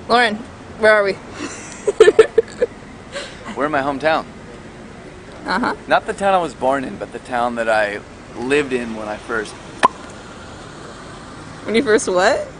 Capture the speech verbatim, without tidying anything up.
Lauren, where are we? We're in my hometown. Uh-huh. Not the town I was born in, but the town that I lived in when I first... When you first what?